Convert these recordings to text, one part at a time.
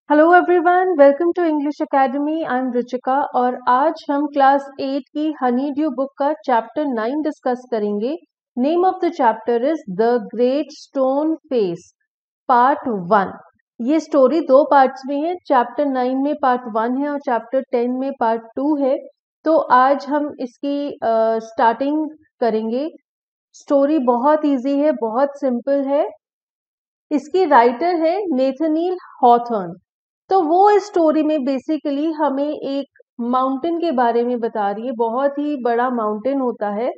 Hello everyone, welcome to English academy. I am Ruchika और आज हम क्लास 8 की हनी ड्यू बुक का चैप्टर 9 डिस्कस करेंगे। Name of the chapter is the great stone face part 1। ये story दो parts में है। चैप्टर 9 में पार्ट 1 है और चैप्टर 10 में पार्ट 2 है। तो आज हम इसकी स्टार्टिंग करेंगे। स्टोरी बहुत इजी है, बहुत सिंपल है। इसकी राइटर है नेथनील हॉथॉर्न। तो वो इस स्टोरी में बेसिकली हमें एक माउंटेन के बारे में बता रही है। बहुत ही बड़ा माउंटेन होता है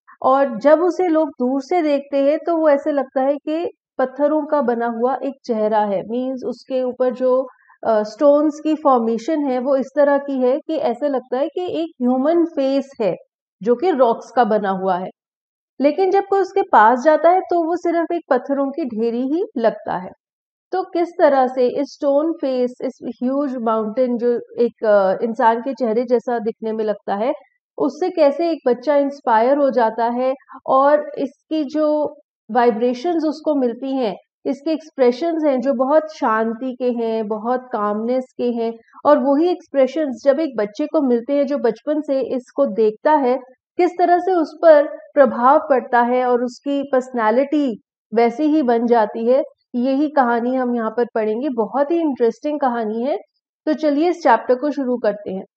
और जब उसे लोग दूर से देखते हैं तो वो ऐसे लगता है कि पत्थरों का बना हुआ एक चेहरा है। मींस उसके ऊपर जो स्टोन्स की फॉर्मेशन है वो इस तरह की है कि ऐसे लगता है कि एक ह्यूमन फेस है जो कि रॉक्स का बना हुआ है। लेकिन जब कोई उसके पास जाता है तो वो सिर्फ एक पत्थरों की ढेरी ही लगता है। तो किस तरह से इस स्टोन फेस, इस ह्यूज माउंटेन जो एक इंसान के चेहरे जैसा दिखने में लगता है, उससे कैसे एक बच्चा इंस्पायर हो जाता है और इसकी जो वाइब्रेशंस उसको मिलती हैं, इसके एक्सप्रेशंस हैं जो बहुत शांति के हैं, बहुत कामनेस के हैं। और वही एक्सप्रेशंस जब एक बच्चे को मिलते हैं जो बचपन से इसको देखता है, किस तरह से उस पर प्रभाव पड़ता है और उसकी पर्सनालिटी वैसी ही बन जाती है। यही कहानी हम यहाँ पर पढ़ेंगे। बहुत ही इंटरेस्टिंग कहानी है। तो चलिए इस चैप्टर को शुरू करते हैं।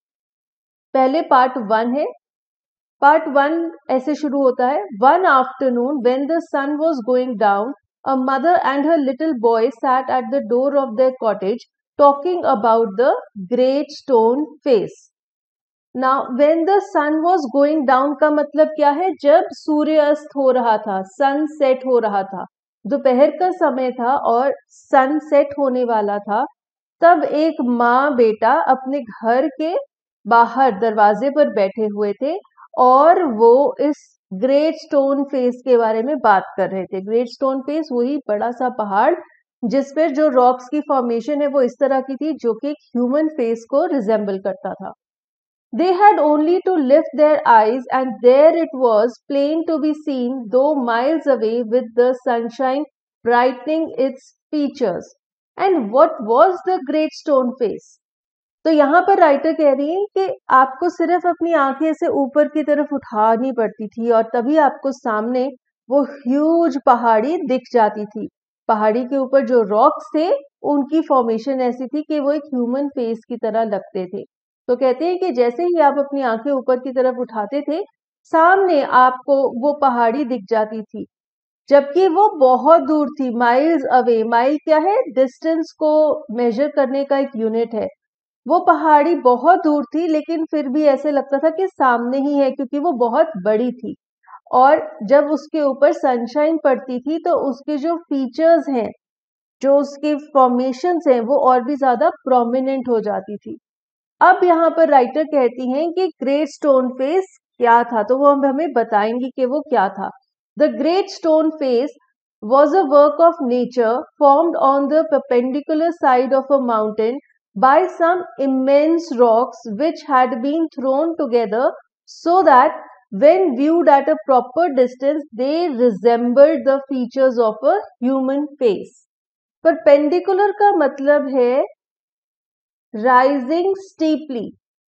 पहले पार्ट 1 है। पार्ट 1 ऐसे शुरू होता है। One afternoon when the sun was going down, a mother and her little boy sat at the door of their cottage talking about the great stone face. Now when the sun was going down का मतलब क्या है? जब सूर्य अस्त हो रहा था, sunset हो रहा था, दोपहर का समय था और सनसेट होने वाला था, तब एक माँ बेटा अपने घर के बाहर दरवाजे पर बैठे हुए थे और वो इस ग्रेट स्टोन फेस के बारे में बात कर रहे थे। ग्रेट स्टोन फेस वही बड़ा सा पहाड़ जिस पर जो रॉक्स की फॉर्मेशन है वो इस तरह की थी जो कि एक ह्यूमन फेस को रिजेंबल करता था। They had only to lift their eyes, and there it was, plain to be seen, though miles away, with the sunshine brightening its features. And what was the great stone face? तो यहाँ पर writer कह रही है कि आपको सिर्फ अपनी आंखें से ऊपर की तरफ उठानी पड़ती थी और तभी आपको सामने वो ह्यूज पहाड़ी दिख जाती थी। पहाड़ी के ऊपर जो रॉक्स थे उनकी फॉर्मेशन ऐसी थी कि वो एक ह्यूमन फेस की तरह लगते थे। तो कहते हैं कि जैसे ही आप अपनी आंखें ऊपर की तरफ उठाते थे, सामने आपको वो पहाड़ी दिख जाती थी, जबकि वो बहुत दूर थी, माइल्स अवे। माइल क्या है? डिस्टेंस को मेजर करने का एक यूनिट है। वो पहाड़ी बहुत दूर थी लेकिन फिर भी ऐसे लगता था कि सामने ही है, क्योंकि वो बहुत बड़ी थी। और जब उसके ऊपर सनशाइन पड़ती थी तो उसके जो फीचर्स हैं, जो उसके फॉर्मेशंस हैं, वो और भी ज्यादा प्रोमिनेंट हो जाती थी। अब यहाँ पर राइटर कहती हैं कि ग्रेट स्टोन फेस क्या था, तो वो हमें बताएंगी कि वो क्या था। The great stone face was a work of nature formed on the perpendicular side of a mountain by some immense rocks which had been thrown together so that when viewed at a proper distance they resembled the features of a human face. Perpendicular का मतलब है rising steeply।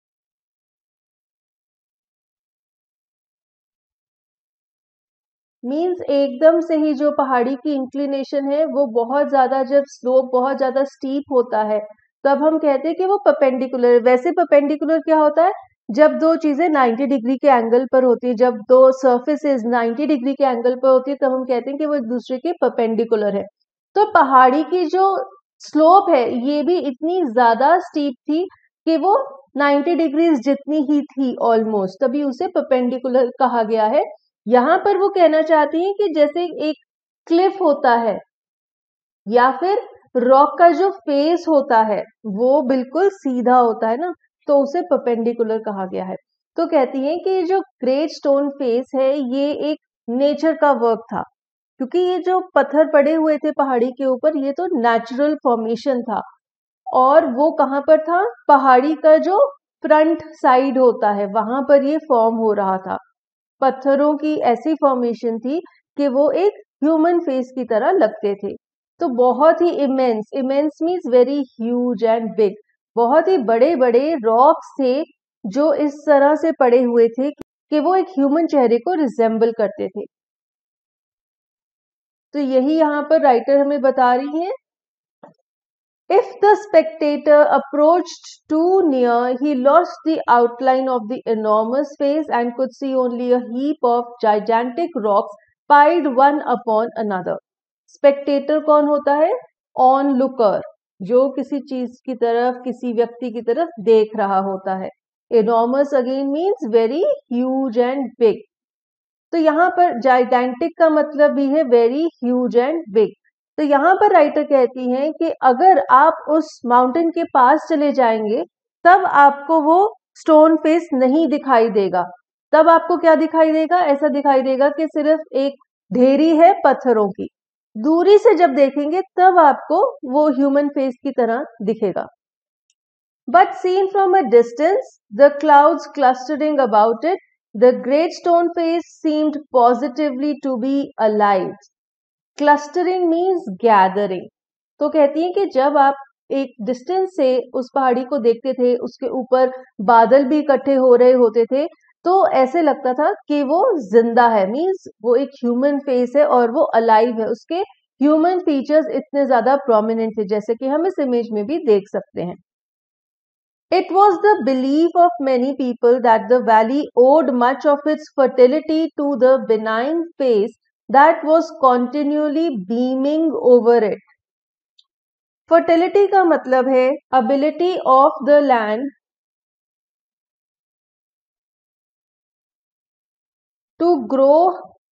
Means एकदम से ही जो पहाड़ी की inclination है वो बहुत ज्यादा, जब स्लोप बहुत ज्यादा स्टीप होता है तब हम कहते हैं कि वो परपेंडिकुलर। वैसे परपेंडिकुलर क्या होता है? जब दो चीजें 90 डिग्री के एंगल पर होती है, जब दो सर्फेसेस 90 डिग्री के एंगल पर होती है तब हम कहते हैं कि वो एक दूसरे के परपेंडिकुलर है। तो पहाड़ी की जो स्लोप है ये भी इतनी ज्यादा स्टीप थी कि वो 90 डिग्रीज जितनी ही थी ऑलमोस्ट, तभी उसे परपेंडिकुलर कहा गया है। यहाँ पर वो कहना चाहती हैं कि जैसे एक क्लिफ होता है या फिर रॉक का जो फेस होता है वो बिल्कुल सीधा होता है ना, तो उसे परपेंडिकुलर कहा गया है। तो कहती हैं कि जो ग्रेट स्टोन फेस है ये एक नेचर का वर्क था, क्योंकि ये जो पत्थर पड़े हुए थे पहाड़ी के ऊपर ये तो नेचुरल फॉर्मेशन था। और वो कहाँ पर था? पहाड़ी का जो फ्रंट साइड होता है वहां पर ये फॉर्म हो रहा था। पत्थरों की ऐसी फॉर्मेशन थी कि वो एक ह्यूमन फेस की तरह लगते थे। तो बहुत ही immense, immense means very huge and big, बहुत ही बड़े बड़े रॉक्स थे जो इस तरह से पड़े हुए थे कि वो एक ह्यूमन चेहरे को रिजेंबल करते थे। तो यही यहाँ पर राइटर हमें बता रही है। If the spectator approached too near, he lost the outline of the enormous face and could see only a heap of gigantic rocks piled one upon another. Spectator कौन होता है? Onlooker, जो किसी चीज की तरफ, किसी व्यक्ति की तरफ देख रहा होता है। Enormous again means very huge and big. तो यहाँ पर gigantic का मतलब भी है very huge and big. तो यहाँ पर राइटर कहती हैं कि अगर आप उस माउंटेन के पास चले जाएंगे तब आपको वो स्टोन फेस नहीं दिखाई देगा। तब आपको क्या दिखाई देगा? ऐसा दिखाई देगा कि सिर्फ एक ढेरी है पत्थरों की। दूरी से जब देखेंगे तब आपको वो ह्यूमन फेस की तरह दिखेगा। But seen from a distance, the clouds clustering about it, the great stone face seemed positively to be alive. Clustering means gathering. तो कहती है कि जब आप एक डिस्टेंस से उस पहाड़ी को देखते थे, उसके ऊपर बादल भी इकट्ठे हो रहे होते थे, तो ऐसे लगता था कि वो जिंदा है, मीन्स वो एक ह्यूमन फेस है और वो अलाइव है। उसके ह्यूमन फीचर्स इतने ज्यादा प्रोमिनेंट थे, जैसे कि हम इस इमेज में भी देख सकते हैं। It was the belief of many people that the valley owed much of its fertility to the benign face that was continually beaming over it. Fertility का मतलब है ability of the land to grow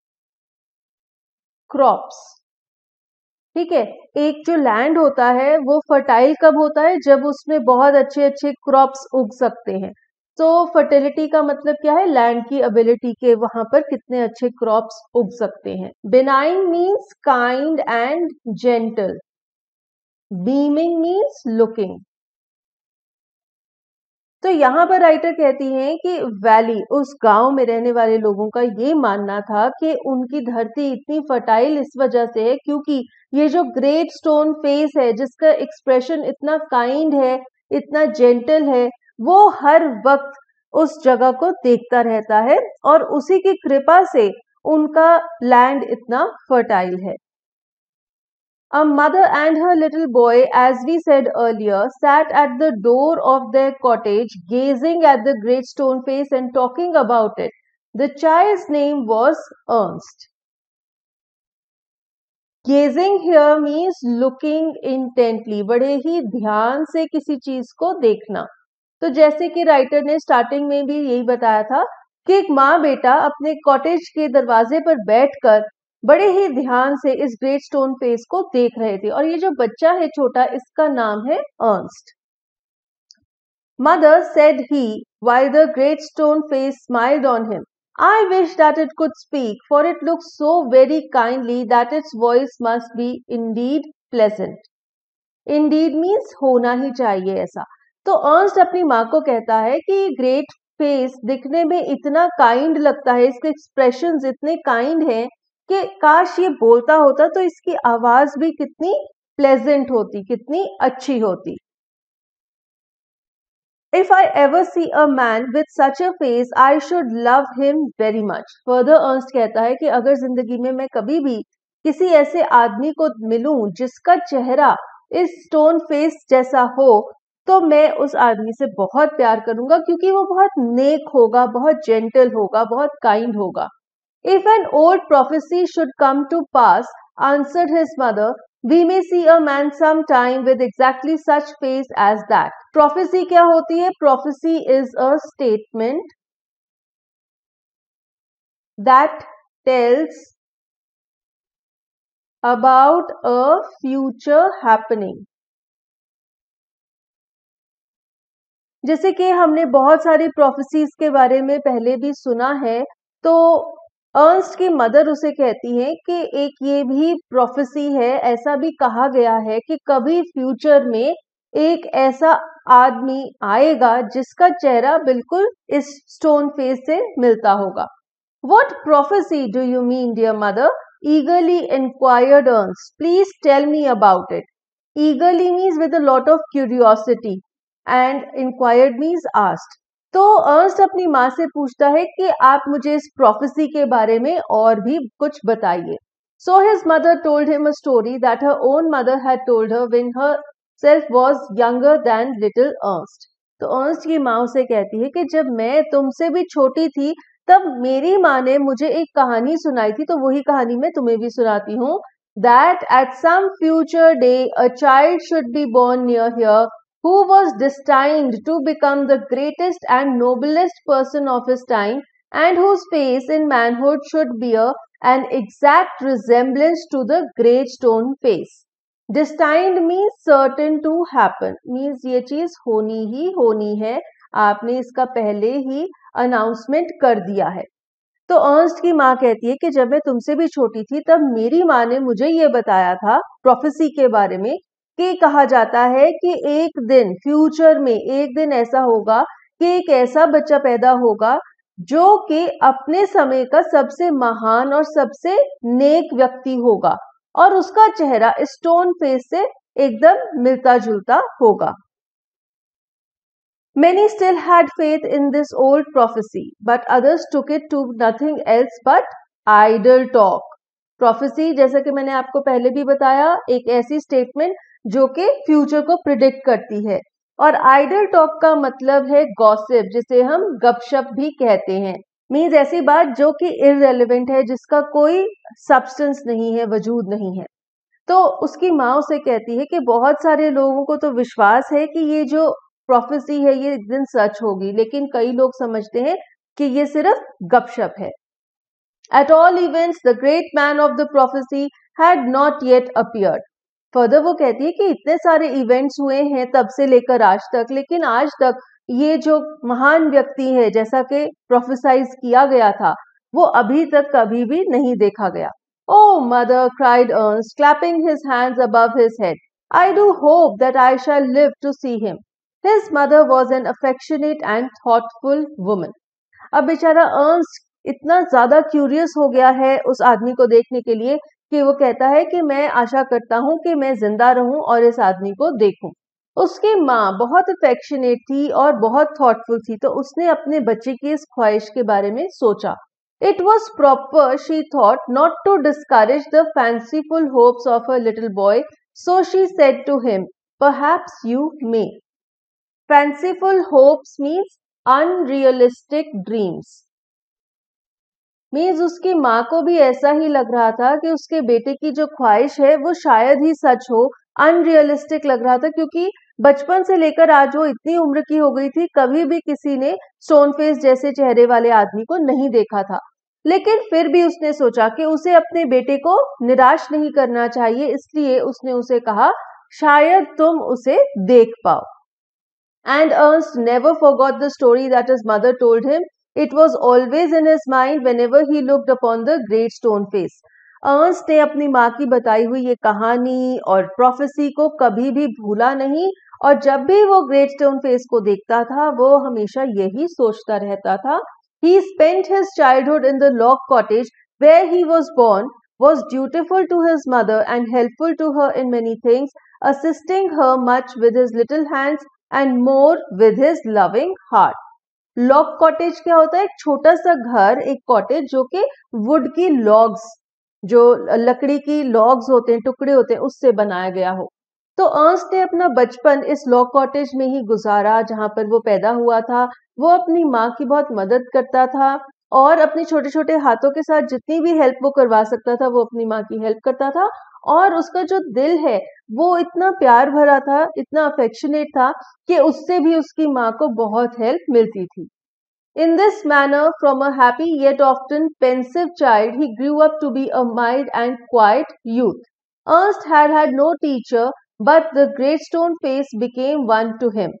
crops. ठीक है, एक जो land होता है वो फर्टाइल कब होता है? जब उसमें बहुत अच्छे अच्छे क्रॉप्स उग सकते हैं। तो फर्टिलिटी का मतलब क्या है? लैंड की एबिलिटी के वहां पर कितने अच्छे क्रॉप्स उग सकते हैं। Benign means kind and gentle, beaming means looking. तो यहाँ पर राइटर कहती हैं कि वैली, उस गांव में रहने वाले लोगों का ये मानना था कि उनकी धरती इतनी फर्टाइल इस वजह से है क्योंकि ये जो ग्रेट स्टोन फेस है, जिसका एक्सप्रेशन इतना काइंड है, इतना जेंटल है, वो हर वक्त उस जगह को देखता रहता है और उसी की कृपा से उनका लैंड इतना फर्टाइल है। A mother and her little boy, as we said earlier, sat at the door of their cottage, gazing at the great stone face and talking about it. The child's name was Ernst. Gazing here means looking intently, बड़े ही ध्यान से किसी चीज को देखना। तो जैसे कि राइटर ने स्टार्टिंग में भी यही बताया था कि एक माँ बेटा अपने कॉटेज के दरवाजे पर बैठकर बड़े ही ध्यान से इस ग्रेट स्टोन फेस को देख रहे थे, और ये जो बच्चा है छोटा, इसका नाम है Ernest. Mother said he while the great stone face smiled on him, I wish that it could speak, for it looks so very kindly that its voice must be indeed pleasant. Indeed means होना ही चाहिए ऐसा। तो Ernst अपनी माँ को कहता है कि ग्रेट फेस दिखने में इतना काइंड लगता है, इसके एक्सप्रेशंस इतने काइंड हैं कि काश ये बोलता होता तो इसकी आवाज भी कितनी प्लेजेंट होती, कितनी अच्छी होती। If I ever see a man with such a face, I should love him very much. Further, Ernst कहता है कि अगर जिंदगी में मैं कभी भी किसी ऐसे आदमी को मिलूं जिसका चेहरा इस स्टोन फेस जैसा हो, तो मैं उस आदमी से बहुत प्यार करूंगा क्योंकि वो बहुत नेक होगा, बहुत जेंटल होगा, बहुत काइंड होगा। If an old prophecy should come to pass, answered his mother, we may see a man sometime with exactly such face as that. Prophecy क्या होती है? Prophecy is a statement that tells about a future happening. जैसे कि हमने बहुत सारी prophecies के बारे में पहले भी सुना है, तो अर्नस्ट की मदर उसे कहती है कि एक ये भी प्रोफेसी है, ऐसा भी कहा गया है कि कभी फ्यूचर में एक ऐसा आदमी आएगा जिसका चेहरा बिल्कुल इस स्टोन फेस से मिलता होगा। What prophecy do you mean, dear mother? eagerly inquired Ernst. Please tell me about it. Eagerly means with a lot of curiosity and inquired means asked. तो अर्स्ट अपनी माँ से पूछता है कि आप मुझे इस प्रोफेसी के बारे में और भी कुछ बताइए. So his mother told him a story that her own mother had told her when herself was younger than little Ernst. तो अर्स्ट की माँ उसे कहती है कि जब मैं तुमसे भी छोटी थी तब मेरी माँ ने मुझे एक कहानी सुनाई थी, तो वही कहानी मैं तुम्हें भी सुनाती हूँ. That at some future day a child should be born near here who was destined to become the greatest and noblest person of his time, and whose face in manhood should bear an exact resemblance to the great stone face. Destined means certain to happen, means ये चीज होनी ही होनी है, आपने इसका पहले ही announcement कर दिया है. तो अर्स्ट की माँ कहती है कि जब मैं तुमसे भी छोटी थी तब मेरी माँ ने मुझे ये बताया था प्रोफेसी के बारे में कि कहा जाता है कि एक दिन फ्यूचर में एक दिन ऐसा होगा कि एक ऐसा बच्चा पैदा होगा जो कि अपने समय का सबसे महान और सबसे नेक व्यक्ति होगा और उसका चेहरा स्टोन फेस से एकदम मिलता जुलता होगा. Many still had faith in this old prophecy, but others took it to nothing else but idle talk. Prophecy, जैसा कि मैंने आपको पहले भी बताया, एक ऐसी स्टेटमेंट जो कि फ्यूचर को प्रिडिक्ट करती है. और आइडल टॉक का मतलब है गॉसिप, जिसे हम गपशप भी कहते हैं. मीन्स ऐसी बात जो कि इररेलेवेंट है, जिसका कोई सब्सटेंस नहीं है, वजूद नहीं है. तो उसकी माँ उसे कहती है कि बहुत सारे लोगों को तो विश्वास है कि ये जो प्रोफेसी है ये एक दिन सच होगी, लेकिन कई लोग समझते हैं कि ये सिर्फ गपशप है. At all events, the great man of the prophecy had not yet appeared. Further वो कहती है कि इतने सारे इवेंट्स हुए हैं तब से लेकर आज तक, लेकिन आज तक ये जो महान व्यक्ति है जैसा कि प्रोफेसाइज किया गया था वो अभी तक कभी भी नहीं देखा गया. Oh mother, cried Ernst, clapping his hands above his head, I do hope that I shall live to see him. His mother was an affectionate and thoughtful woman. अब बेचारा अर्न्स्ट इतना ज्यादा क्यूरियस हो गया है उस आदमी को देखने के लिए कि वो कहता है कि मैं आशा करता हूं कि मैं जिंदा रहूं और इस आदमी को देखूं. उसकी माँ बहुत अफेक्शनेट थी और बहुत थॉटफुल थी, तो उसने अपने बच्चे की इस ख्वाहिश के बारे में सोचा. It was proper, she thought, not to discourage the fanciful hopes of her little boy, so she said to him, perhaps you may. Fanciful hopes means unrealistic dreams. Means उसकी माँ को भी ऐसा ही लग रहा था कि उसके बेटे की जो ख्वाहिश है वो शायद ही सच हो. अनरियलिस्टिक लग रहा था क्योंकि बचपन से लेकर आज वो इतनी उम्र की हो गई थी, कभी भी किसी ने स्टोन फेस जैसे चेहरे वाले आदमी को नहीं देखा था. लेकिन फिर भी उसने सोचा कि उसे अपने बेटे को निराश नहीं करना चाहिए, इसलिए उसने उसे कहा शायद तुम उसे देख पाओ. And Ernst never forgot the story that his mother told him. It was always in his mind whenever he looked upon the great stone face. Ernest ने अपनी माँ की बताई हुई ये कहानी और प्रोफेसी को कभी भी भूला नहीं, और जब भी वो ग्रेट स्टोन फेस को देखता था वो हमेशा यही सोचता रहता था. He spent his childhood in the log cottage where he was born, was dutiful to his mother and helpful to her in many things, assisting her much with his little hands and more with his loving heart. Log cottage क्या होता है? एक छोटा सा घर, एक cottage जो कि वुड की लॉग्स, जो लकड़ी की लॉग्स होते हैं, टुकड़े होते हैं, उससे बनाया गया हो. तो अर्न्स्ट ने अपना बचपन इस लॉग कॉटेज में ही गुजारा जहां पर वो पैदा हुआ था. वो अपनी माँ की बहुत मदद करता था और अपने छोटे छोटे हाथों के साथ जितनी भी हेल्प वो करवा सकता था वो अपनी माँ की हेल्प करता था. और उसका जो दिल है वो इतना प्यार भरा था, इतना अफेक्शनेट था कि उससे भी उसकी माँ को बहुत हेल्प मिलती थी. In this manner, from a happy yet often pensive child, he grew up to be a mild and quiet youth. Ernst had had no teacher, but the great stone face became one to him.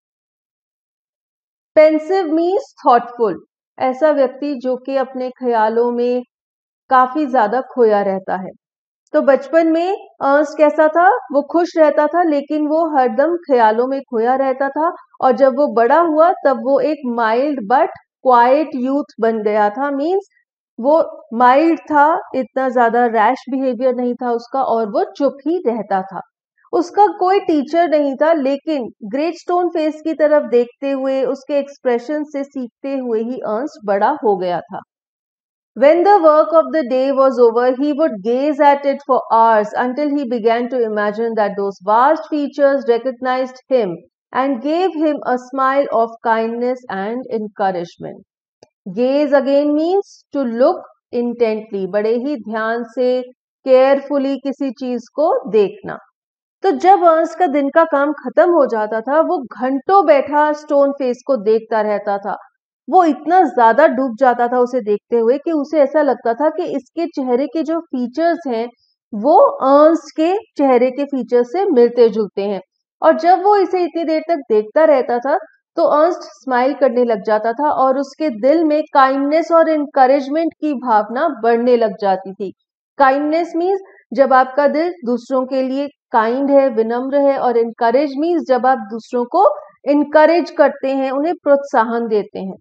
Pensive means thoughtful. ऐसा व्यक्ति जो कि अपने ख्यालों में काफी ज्यादा खोया रहता है. तो बचपन में अर्न्स्ट कैसा था? वो खुश रहता था लेकिन वो हरदम ख्यालों में खोया रहता था, और जब वो बड़ा हुआ तब वो एक माइल्ड बट क्वाइट यूथ बन गया था. मीन्स वो माइल्ड था, इतना ज्यादा रैश बिहेवियर नहीं था उसका, और वो चुप ही रहता था। उसका कोई टीचर नहीं था, लेकिन ग्रेट स्टोन फेस की तरफ देखते हुए, उसके एक्सप्रेशन से सीखते हुए ही अर्न्स्ट बड़ा हो गया था। When the work of the day was over, he would gaze at it for hours until he began to imagine that those vast features recognized him and gave him a smile of kindness and encouragement. Gaze again means to look intently, बड़े ही ध्यान से carefully किसी चीज को देखना। तो जब Ernst का दिन का काम खत्म हो जाता था, वो घंटों बैठा स्टोन फेस को देखता रहता था। वो इतना ज्यादा डूब जाता था उसे देखते हुए कि उसे ऐसा लगता था कि इसके चेहरे के जो फीचर्स हैं वो अर्न्स्ट के चेहरे के फीचर्स से मिलते जुलते हैं। और जब वो इसे इतनी देर तक देखता रहता था तो अर्न्स्ट स्माइल करने लग जाता था और उसके दिल में काइंडनेस और इनकरेजमेंट की भावना बढ़ने लग जाती थी। काइंडनेस मीन्स जब आपका दिल दूसरों के लिए काइंड है, विनम्र है, और इनकरेज मीन्स जब आप दूसरों को इनकरेज करते हैं, उन्हें प्रोत्साहन देते हैं।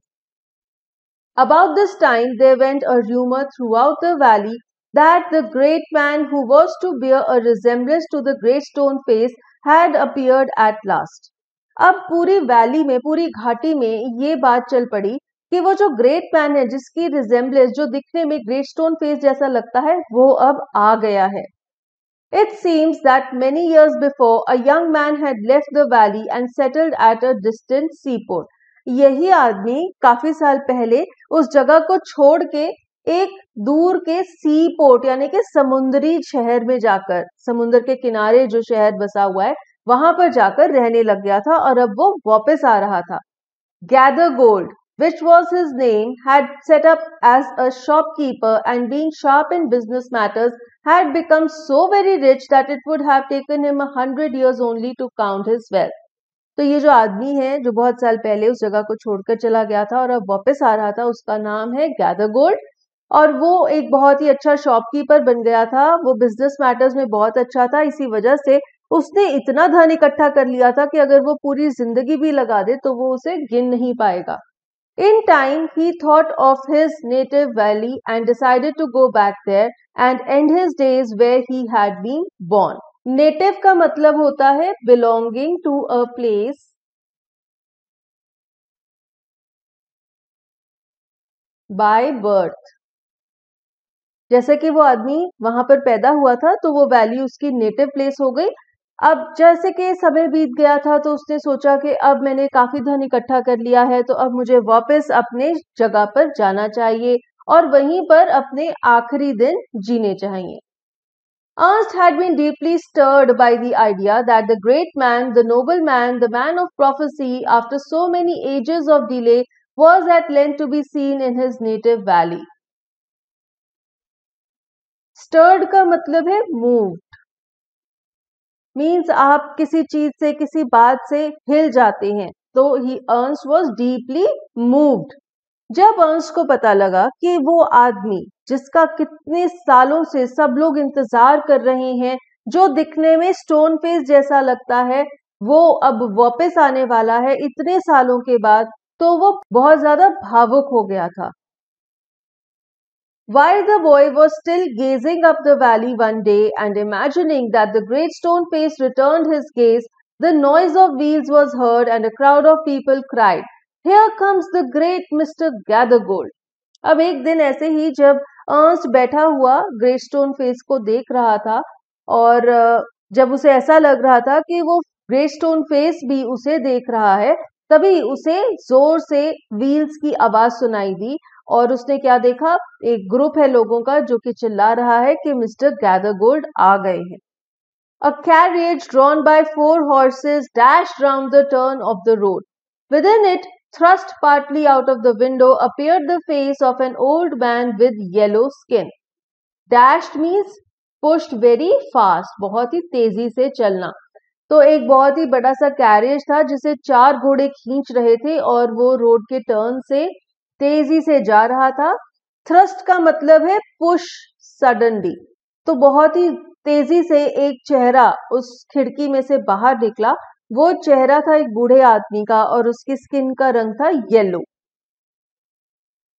About this time there went a rumor throughout the valley that the great man who was to bear a resemblance to the great stone face had appeared at last. अब पूरी वैली में, पूरी घाटी में ये बात चल पड़ी कि वो जो ग्रेट मैन है, जिसकी रिजेम्बलेंस, जो दिखने में ग्रेट स्टोन फेस जैसा लगता है, वो अब आ गया है। It seems that many years before, a young man had left the valley and settled at a distant seaport. यही आदमी काफी साल पहले उस जगह को छोड़ के एक दूर के सी पोर्ट यानी कि समुद्री शहर में जाकर, समुद्र के किनारे जो शहर बसा हुआ है वहां पर जाकर रहने लग गया था, और अब वो वापस आ रहा था। Gather Gold, which was his name, had set up as a shopkeeper and being sharp in business matters had become so very rich that it would have taken him 100 years only to count his wealth. तो ये जो आदमी है जो बहुत साल पहले उस जगह को छोड़कर चला गया था और अब वापस आ रहा था, उसका नाम है गैदर गोल्ड, और वो एक बहुत ही अच्छा शॉपकीपर बन गया था। वो बिजनेस मैटर्स में बहुत अच्छा था, इसी वजह से उसने इतना धन इकट्ठा कर लिया था कि अगर वो पूरी जिंदगी भी लगा दे तो वो उसे गिन नहीं पाएगा। In time, he thought of his native valley and decided to go back there and end his days where he had been born. नेटिव का मतलब होता है belonging to a place, by birth. जैसे कि वो आदमी वहां पर पैदा हुआ था तो वो वैली उसकी नेटिव प्लेस हो गई। अब जैसे कि समय बीत गया था तो उसने सोचा कि अब मैंने काफी धन इकट्ठा कर लिया है, तो अब मुझे वापस अपने जगह पर जाना चाहिए और वहीं पर अपने आखिरी दिन जीने चाहिए। Ernst had been deeply stirred by the idea that the great man, the noble man, the man of prophecy, after so many ages of delay, was at length to be seen in his native valley. Stirred का मतलब है moved, means आप किसी चीज से, किसी बात से हिल जाते हैं, तो Ernst was deeply moved. जब अंश को पता लगा कि वो आदमी जिसका कितने सालों से सब लोग इंतजार कर रहे हैं, जो दिखने में स्टोन फेस जैसा लगता है, वो अब वापस आने वाला है इतने सालों के बाद, तो वो बहुत ज्यादा भावुक हो गया था। While the boy was still gazing up the valley one day and imagining that the great stone face returned his gaze, the noise of wheels was heard and a crowd of people cried, "Here comes the great Mr. Gathergold." अब एक दिन ऐसे ही जब Ernst बैठा हुआ great stone face को देख रहा था और जब उसे ऐसा लग रहा था कि वो ग्रेट स्टोन फेस भी उसे देख रहा है, तभी उसे जोर से व्हील्स की आवाज सुनाई दी और उसने क्या देखा, एक ग्रुप है लोगों का जो कि चिल्ला रहा है कि मिस्टर गैदरगोल्ड आ गए हैं। A carriage drawn by 4 horses dashed round the turn of the road. Within it, thrust partly out of the window, appeared the face of an old man with yellow skin. Dashed means pushed very fast, बहुत ही तेजी से चलना। तो एक बहुत ही बड़ा सा carriage था जिसे 4 घोड़े खींच रहे थे और वो रोड के टर्न से तेजी से जा रहा था। थ्रस्ट का मतलब है पुश सडनली, तो बहुत ही तेजी से एक चेहरा उस खिड़की में से बाहर निकला। वो चेहरा था एक बूढ़े आदमी का और उसकी स्किन का रंग था yellow.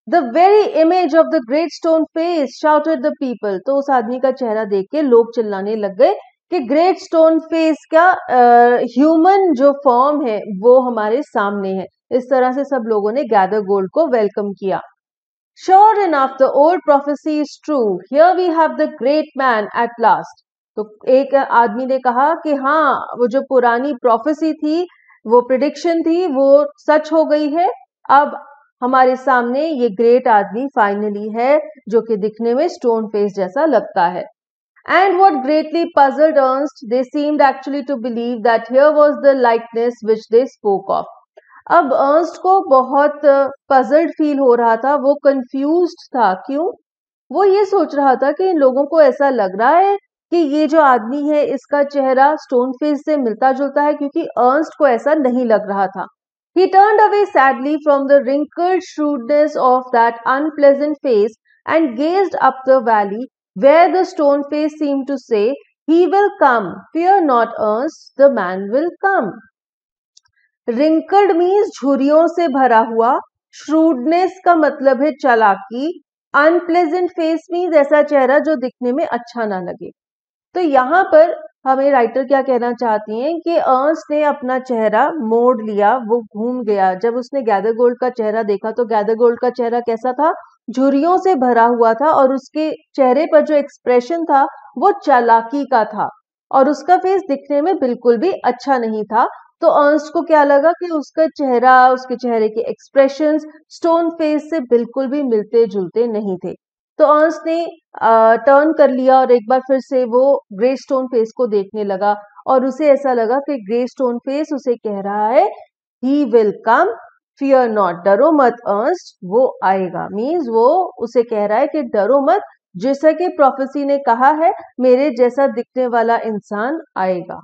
The very image of the great stone face shouted the people. तो उस आदमी का चेहरा देख के लोग चिल्लाने लग गए कि ग्रेट स्टोन फेस का ह्यूमन जो फॉर्म है वो हमारे सामने है। इस तरह से सब लोगों ने गैदर गोल्ड को वेलकम किया। Sure enough, the old prophecy is true. Here we have the great man at last. तो एक आदमी ने कहा कि हाँ, वो जो पुरानी प्रोफेसी थी, वो प्रिडिक्शन थी, वो सच हो गई है। अब हमारे सामने ये ग्रेट आदमी फाइनली है, जो कि दिखने में स्टोन फेस जैसा लगता है। And what greatly puzzled Ernst, they seemed actually to believe that here was the likeness which they spoke of. अब अर्न्स्ट को बहुत पजल्ड फील हो रहा था, वो कंफ्यूज्ड था। क्यों? वो ये सोच रहा था कि इन लोगों को ऐसा लग रहा है कि ये जो आदमी है इसका चेहरा स्टोन फेस से मिलता जुलता है, क्योंकि अर्न्स्ट को ऐसा नहीं लग रहा था। He turned away sadly from the wrinkled shrewdness of that unpleasant face and gazed up the valley where the stone face seemed to say, "He will come. Fear not, Ernst, the man will come." Wrinkled means झुर्रियों से भरा हुआ, shrewdness का मतलब है चालाकी, unpleasant face means ऐसा चेहरा जो दिखने में अच्छा ना लगे। तो यहाँ पर हमें राइटर क्या कहना चाहती हैं कि अर्न्स्ट ने अपना चेहरा मोड़ लिया, वो घूम गया। जब उसने गैदर गोल्ड का चेहरा देखा तो गैदर गोल्ड का चेहरा कैसा था? झुर्रियों से भरा हुआ था, और उसके चेहरे पर जो एक्सप्रेशन था वो चालाकी का था, और उसका फेस दिखने में बिल्कुल भी अच्छा नहीं था। तो अर्न्स्ट को क्या लगा कि उसका चेहरा, उसके चेहरे के एक्सप्रेशंस स्टोन फेस से बिल्कुल भी मिलते जुलते नहीं थे। तो अर्न्स्ट ने टर्न कर लिया और एक बार फिर से वो ग्रे स्टोन फेस को देखने लगा, और उसे ऐसा लगा कि ग्रे स्टोन फेस उसे कह रहा है, he will come, fear not, डरो मत अर्न्स्ट, वो आएगा। मीन्स वो उसे कह रहा है कि डरो मत, जैसा कि प्रोफेसी ने कहा है, मेरे जैसा दिखने वाला इंसान आएगा।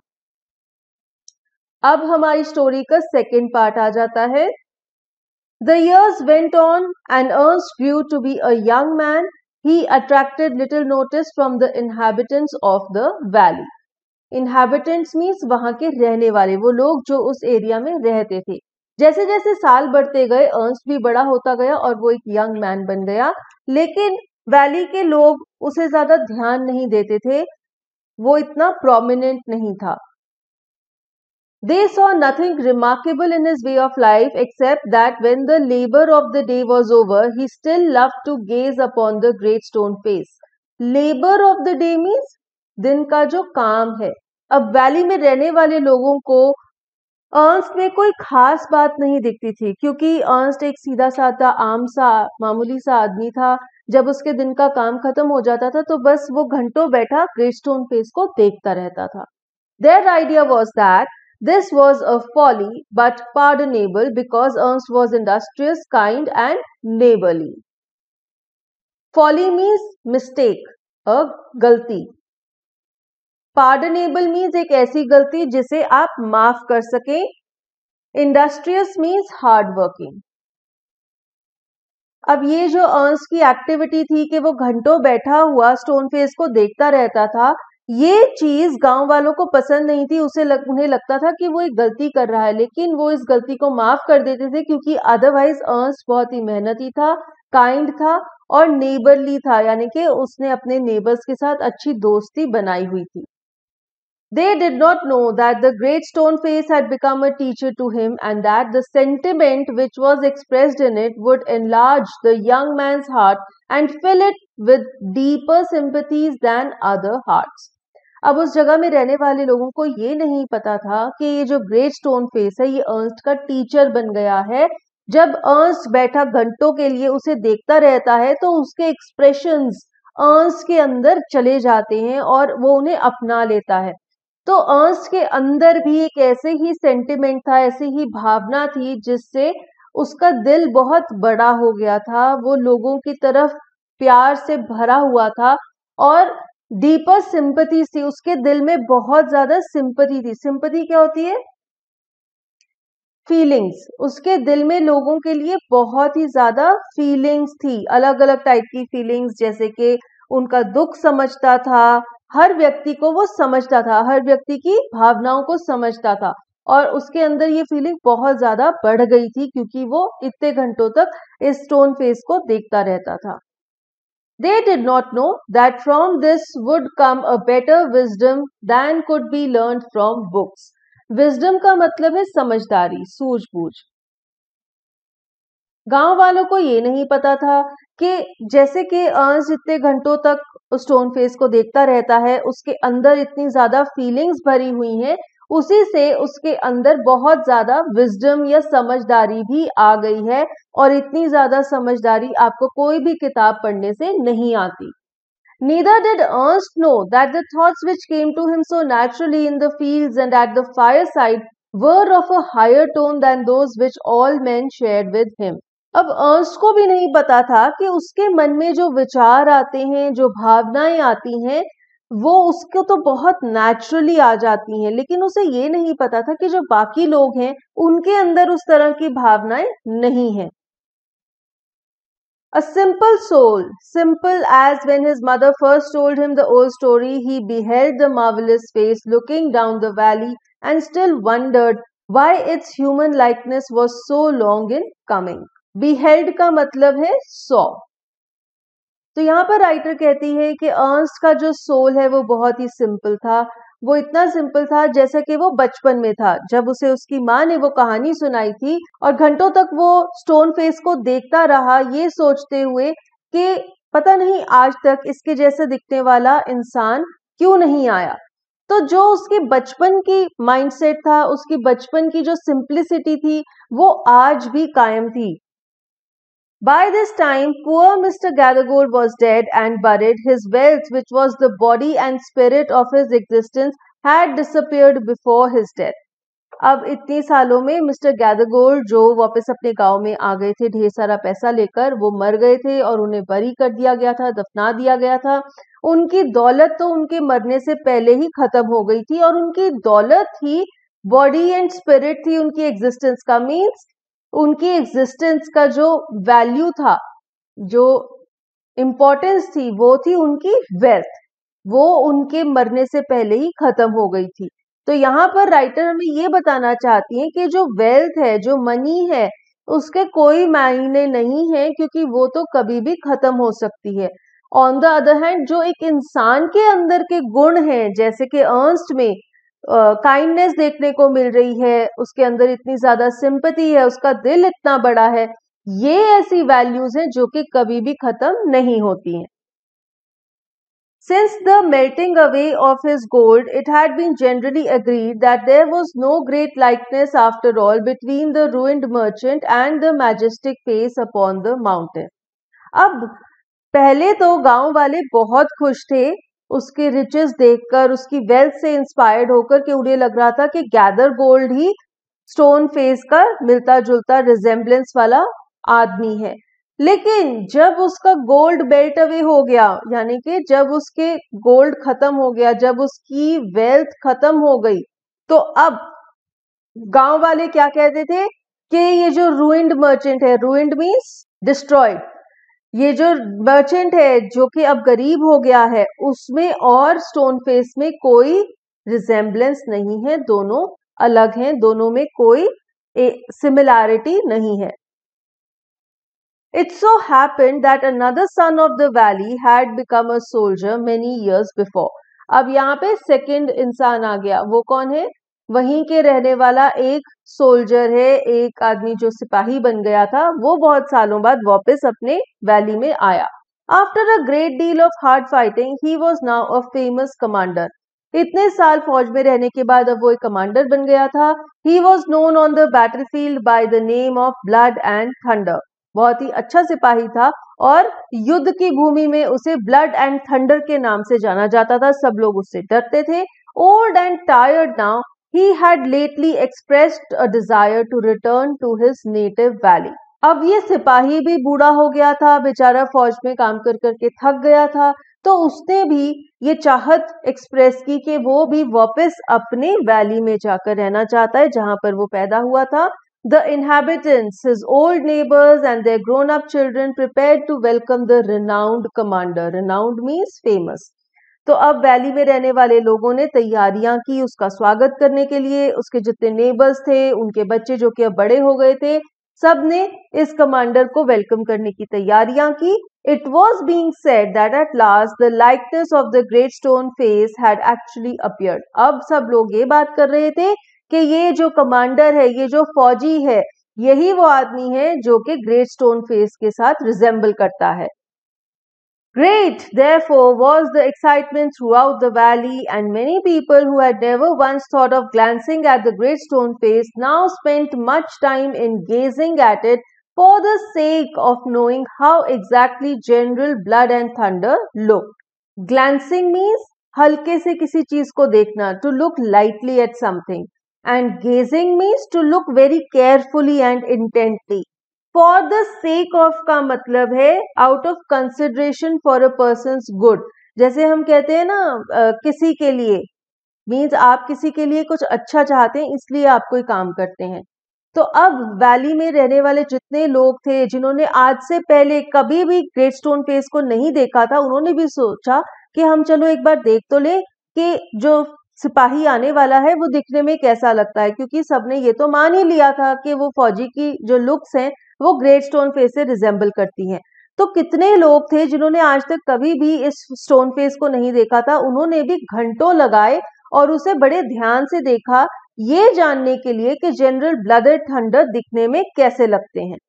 अब हमारी स्टोरी का सेकेंड पार्ट आ जाता है। The years went on and Ernst grew to be a young man. He attracted little notice from the inhabitants of the valley. Inhabitants means वहां के रहने वाले, वो लोग जो उस एरिया में रहते थे। जैसे जैसे साल बढ़ते गए अर्न्स्ट भी बड़ा होता गया और वो एक यंग मैन बन गया, लेकिन वैली के लोग उसे ज्यादा ध्यान नहीं देते थे, वो इतना प्रोमिनेंट नहीं था। They saw nothing remarkable in his way of life except that when the labor of the day was over, he still loved to gaze upon the great stone face. Labor of the day means दिन का जो काम है। अब valley में रहने वाले लोगों को अर्न्स्ट में कोई खास बात नहीं दिखती थी, क्योंकि अर्न्स्ट एक सीधा साधा आम सा मामूली सा आदमी था। जब उसके दिन का काम खत्म हो जाता था तो बस वो घंटों बैठा ग्रेट स्टोन फेस को देखता रहता था। Their idea was that this was a folly but pardonable because Ernst was industrious, kind and neighborly. Folly means mistake, a गलती। Pardonable means एक ऐसी गलती जिसे आप माफ कर सकें। Industrious means hard working. अब ये जो अर्न्स्ट की एक्टिविटी थी कि वो घंटों बैठा हुआ स्टोन फेस को देखता रहता था, ये चीज गांव वालों को पसंद नहीं थी। उन्हें लगता था कि वो एक गलती कर रहा है, लेकिन वो इस गलती को माफ कर देते थे, क्योंकि अदरवाइज अर्न्स्ट बहुत ही मेहनती था, काइंड था और नेबरली था, यानी कि उसने अपने नेबर्स के साथ अच्छी दोस्ती बनाई हुई थी। They did not know that the great stone face had become a teacher to him, and that the sentiment which was expressed in it would enlarge the young man's heart and fill it with deeper sympathies than other hearts. अब उस जगह में रहने वाले लोगों को ये नहीं पता था कि ये जो ग्रेट स्टोन फेस है ये अर्न्स्ट का टीचर बन गया है। जब अर्न्स्ट बैठा घंटों के लिए उसे देखता रहता है तो उसके एक्सप्रेशंस अर्न्स्ट के अंदर चले जाते हैं और वो उन्हें अपना लेता है। तो अर्न्स्ट के अंदर भी एक ऐसे ही सेंटिमेंट था, ऐसी ही भावना थी जिससे उसका दिल बहुत बड़ा हो गया था, वो लोगों की तरफ प्यार से भरा हुआ था और डीपर सिंपैथी थी। उसके दिल में बहुत ज्यादा सिंपैथी थी। सिंपैथी क्या होती है? फीलिंग्स। उसके दिल में लोगों के लिए बहुत ही ज्यादा फीलिंग्स थी, अलग अलग टाइप की फीलिंग्स, जैसे कि उनका दुख समझता था, हर व्यक्ति को वो समझता था, हर व्यक्ति की भावनाओं को समझता था और उसके अंदर ये फीलिंग बहुत ज्यादा बढ़ गई थी क्योंकि वो इतने घंटों तक इस स्टोन फेस को देखता रहता था. They did not know that from this would come a better wisdom than could be learned from books. Wisdom का मतलब है समझदारी, सूझबूझ. गांव वालों को ये नहीं पता था कि जैसे कि अंश इतने घंटों तक स्टोन फेस को देखता रहता है, उसके अंदर इतनी ज्यादा फीलिंग्स भरी हुई हैं, उसी से उसके अंदर बहुत ज्यादा विजडम या समझदारी भी आ गई है. और इतनी ज्यादा समझदारी आपको कोई भी किताब पढ़ने से नहीं आती. Neither did Ernst know that the thoughts which came to him so naturally in the fields and at the fireside were of a higher tone than those which all men shared with him. अब Ernest को भी नहीं पता था कि उसके मन में जो विचार आते हैं, जो भावनाएं आती हैं, वो उसको तो बहुत नेचुरली आ जाती हैं, लेकिन उसे ये नहीं पता था कि जो बाकी लोग हैं उनके अंदर उस तरह की भावनाएं नहीं हैं. A simple soul, simple as when his mother first told him the old story, he beheld the marvelous face looking down the valley and still wondered why its human likeness was so long in coming. Beheld का मतलब है saw. तो यहाँ पर writer कहती है कि Ernst का जो सोल है वो बहुत ही सिंपल था. वो इतना सिंपल था जैसा कि वो बचपन में था, जब उसे उसकी माँ ने वो कहानी सुनाई थी और घंटों तक वो स्टोन फेस को देखता रहा, ये सोचते हुए कि पता नहीं आज तक इसके जैसे दिखने वाला इंसान क्यों नहीं आया. तो जो उसके बचपन की माइंडसेट था, उसकी बचपन की जो सिंप्लिसिटी थी, वो आज भी कायम थी. By this time, poor Mr. Gathergold was dead and buried. His wealth, which was the body and spirit of his existence, had disappeared before his death. अब इतनी सालों में मिस्टर गैदरगोल्ड जो वापस अपने गांव में आ गए थे ढेर सारा पैसा लेकर, वो मर गए थे और उन्हें बरी कर दिया गया था, दफना दिया गया था. उनकी दौलत तो उनके मरने से पहले ही खत्म हो गई थी और उनकी दौलत ही बॉडी एंड स्पिरिट थी उनकी एग्जिस्टेंस का. मीन्स उनकी एग्जिस्टेंस का जो वैल्यू था, जो इंपॉर्टेंस थी, वो थी उनकी वेल्थ. वो उनके मरने से पहले ही खत्म हो गई थी. तो यहाँ पर राइटर हमें ये बताना चाहती हैं कि जो वेल्थ है, जो मनी है, उसके कोई मायने नहीं है क्योंकि वो तो कभी भी खत्म हो सकती है. ऑन द अदर हैंड जो एक इंसान के अंदर के गुण हैं, जैसे कि अर्न्स्ट में काइंडनेस देखने को मिल रही है, उसके अंदर इतनी ज्यादा सिंपैथी है, उसका दिल इतना बड़ा है, ये ऐसी वैल्यूज हैं जो कि कभी भी खत्म नहीं होती हैं. Since the melting away of his gold, it had been generally agreed that there was no great likeness after all between the ruined merchant and the majestic face upon the mountain. अब पहले तो गांव वाले बहुत खुश थे उसके riches देखकर, उसकी वेल्थ से इंस्पायर्ड होकर, कि उन्हें लग रहा था कि गैदर गोल्ड ही स्टोन फेस का मिलता जुलता रिजेम्बलेंस वाला आदमी है. लेकिन जब उसका गोल्ड बेल्ट अवे हो गया, यानी कि जब उसके गोल्ड खत्म हो गया, जब उसकी वेल्थ खत्म हो गई, तो अब गांव वाले क्या कहते थे कि ये जो रूइंड मर्चेंट है, रूइंड मीन्स डिस्ट्रॉयड, ये जो मर्चेंट है जो कि अब गरीब हो गया है, उसमें और स्टोन फेस में कोई रिजेम्बलेंस नहीं है, दोनों अलग हैं, दोनों में कोई सिमिलैरिटी नहीं है. It so happened that another son of the valley had become a soldier many years before. अब यहाँ पे सेकंड इंसान आ गया. वो कौन है? वहीं के रहने वाला एक सोल्जर है, एक आदमी जो सिपाही बन गया था. वो बहुत सालों बाद वापस अपने वैली में आया. After a great deal of hard fighting, he was now a famous commander. इतने साल फौज में रहने के बाद अब वो एक कमांडर बन गया था. He was known on the battlefield by the name of Blood and Thunder. बहुत ही अच्छा सिपाही था और युद्ध की भूमि में उसे ब्लड एंड थंडर के नाम से जाना जाता था. सब लोग उससे डरते थे. Old and tired now, he had lately expressed a desire to return to his native valley. अब ये सिपाही भी बूढ़ा हो गया था, बेचारा फौज में काम कर करके थक गया था. तो उसने भी ये चाहत एक्सप्रेस की कि वो भी वापस अपने वैली में जाकर रहना चाहता है जहां पर वो पैदा हुआ था. The inhabitants, his old neighbors and their grown-up children prepared to welcome the renowned commander. Renowned means famous. तो अब वैली में रहने वाले लोगों ने तैयारियां की उसका स्वागत करने के लिए। उसके जितने नेबर्स थे, उनके बच्चे जो कि अब बड़े हो गए थे, सब ने इस कमांडर को वेलकम करने की तैयारियां की। It was being said that at last the likeness of the great stone face had actually appeared. अब सब लोग ये बात कर रहे थे कि ये जो कमांडर है, ये जो फौजी है, यही वो आदमी है जो कि ग्रेट स्टोन फेस के साथ रिजेंबल करता है। Great, therefore, was the excitement throughout the valley, and many people who had never once thought of glancing at the great stone face now spent much time in gazing at it for the sake of knowing how exactly General Blood and Thunder looked. Glancing means हल्के से किसी चीज को देखना, to look lightly at something, and gazing means to look very carefully and intently. For the sake of का मतलब है out of consideration for a person's good. जैसे हम कहते हैं ना किसी के लिए, मीन्स आप किसी के लिए कुछ अच्छा चाहते हैं इसलिए आप कोई काम करते हैं। तो अब वैली में रहने वाले जितने लोग थे जिन्होंने आज से पहले कभी भी ग्रेट स्टोन फेस को नहीं देखा था, उन्होंने भी सोचा कि हम चलो एक बार देख तो ले कि जो सिपाही आने वाला है वो दिखने में कैसा लगता है, क्योंकि सबने ये तो मान ही लिया था कि वो फौजी की जो लुक्स हैं वो ग्रेट स्टोन फेस से रिजेंबल करती हैं। तो कितने लोग थे जिन्होंने आज तक कभी भी इस स्टोन फेस को नहीं देखा था, उन्होंने भी घंटों लगाए और उसे बड़े ध्यान से देखा, ये जानने के लिए कि जनरल ब्लड एंड थंडर दिखने में कैसे लगते हैं।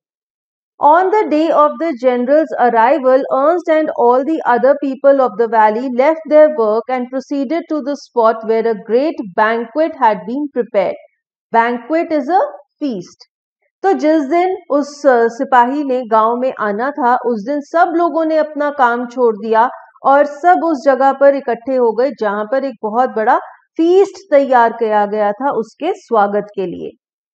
On the day of the general's arrival, Ernst and all the other people of the valley left their work and proceeded to the spot where a great banquet had been prepared. Banquet is a feast. तो जिस दिन उस सिपाही ने गांव में आना था, उस दिन सब लोगों ने अपना काम छोड़ दिया और सब उस जगह पर इकट्ठे हो गए जहां पर एक बहुत बड़ा फीस्ट तैयार किया गया था उसके स्वागत के लिए।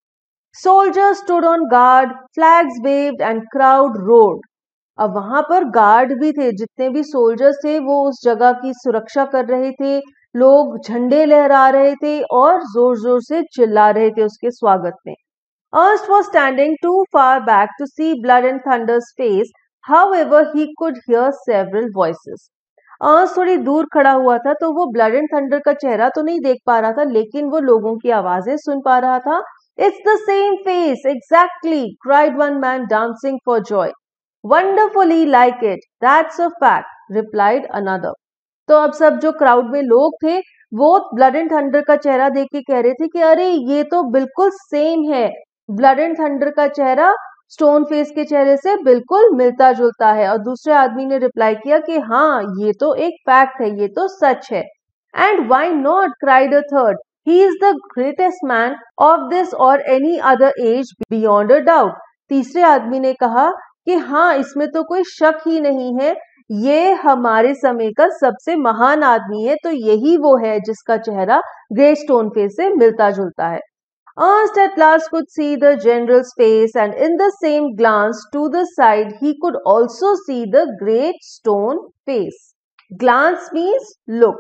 Soldiers stood on guard, flags waved and crowd roared. अब वहां पर गार्ड भी थे, जितने भी सोल्जर्स थे वो उस जगह की सुरक्षा कर रहे थे, लोग झंडे लहरा रहे थे और जोर जोर से चिल्ला रहे थे उसके स्वागत में। Ernst was standing too far back to see Blood and Thunder's face, however he could hear several voices. Ernst थोड़ी दूर खड़ा हुआ था तो वो ब्लड एंड थंडर का चेहरा तो नहीं देख पा रहा था, लेकिन वो लोगों की आवाजें सुन पा रहा था। It's the same face, exactly, cried one man dancing for joy. Wonderfully like it, that's a fact, replied another. तो अब सब जो क्राउड में लोग थे वो ब्लड एंड थंडर का चेहरा देख के कह रहे थे कि अरे ये तो बिल्कुल सेम है, ब्लड एंड थंडर का चेहरा स्टोन फेस के चेहरे से बिल्कुल मिलता जुलता है। और दूसरे आदमी ने रिप्लाई किया कि हाँ ये तो एक फैक्ट है, ये तो सच है। And why not, cried a third, he is the greatest man of this or any other age beyond a doubt. तीसरे आदमी ने कहा कि हाँ इसमें तो कोई शक ही नहीं है, ये हमारे समय का सबसे महान आदमी है, तो यही वो है जिसका चेहरा ग्रेट स्टोन फेस से मिलता जुलता है। Ernst at last could see the general's face, and in the same glance to the side he could also see the great stone face. Glance means look.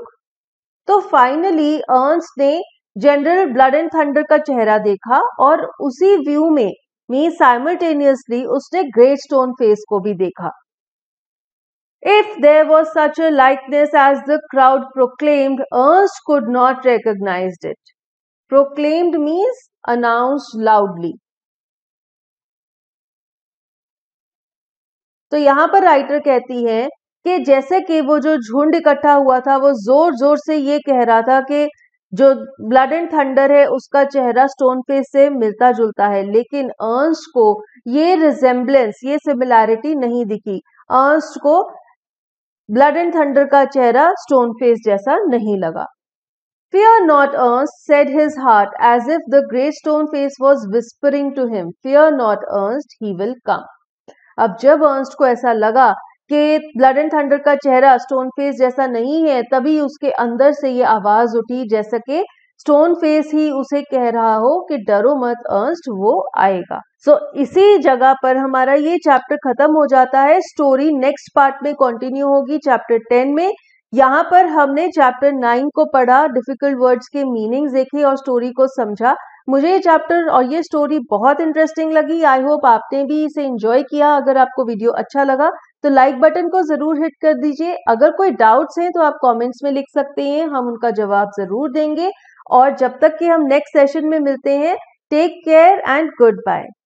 तो finally Ernst ने General Blood and Thunder का चेहरा देखा और उसी view में simultaneously उसने great stone face को भी देखा। If there was such a likeness as the crowd proclaimed, Ernst could not recognize it. Proclaimed means announced loudly. तो यहां पर राइटर कहती है कि जैसे कि वो जो झुंड इकट्ठा हुआ था वो जोर जोर से ये कह रहा था कि जो ब्लड एंड थंडर है उसका चेहरा स्टोन फेस से मिलता जुलता है, लेकिन अर्न्स्ट को ये रिजेम्बलेंस, ये सिमिलैरिटी नहीं दिखी। अर्न्स्ट को ब्लड एंड थंडर का चेहरा स्टोन फेस जैसा नहीं लगा। Fear not, Ernst, said his heart, as if the great stone face was whispering to him, Fear not, Ernst, he will come. अब जब अर्न्स्ट को ऐसा लगा कि ब्लड एंड थंडर का चेहरा स्टोन फेस जैसा नहीं है, तभी उसके अंदर से ये आवाज उठी जैसा कि स्टोन फेस ही उसे कह रहा हो कि डरो मत अर्न्स्ट, वो आएगा। सो इसी जगह पर हमारा ये चैप्टर खत्म हो जाता है। स्टोरी नेक्स्ट पार्ट में कंटिन्यू होगी चैप्टर 10 में। यहाँ पर हमने चैप्टर 9 को पढ़ा, डिफिकल्ट वर्ड्स के मीनिंग्स देखे और स्टोरी को समझा। मुझे ये चैप्टर और ये स्टोरी बहुत इंटरेस्टिंग लगी। आई होप आपने भी इसे एंजॉय किया। अगर आपको वीडियो अच्छा लगा तो लाइक बटन को जरूर हिट कर दीजिए। अगर कोई डाउट्स हैं तो आप कमेंट्स में लिख सकते हैं, हम उनका जवाब जरूर देंगे। और जब तक कि हम नेक्स्ट सेशन में मिलते हैं, take care and good bye.